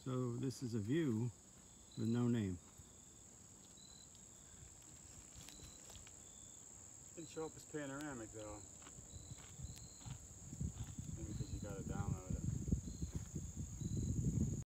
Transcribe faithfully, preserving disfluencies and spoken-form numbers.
So this is a view with no name. Didn't show up as panoramic though.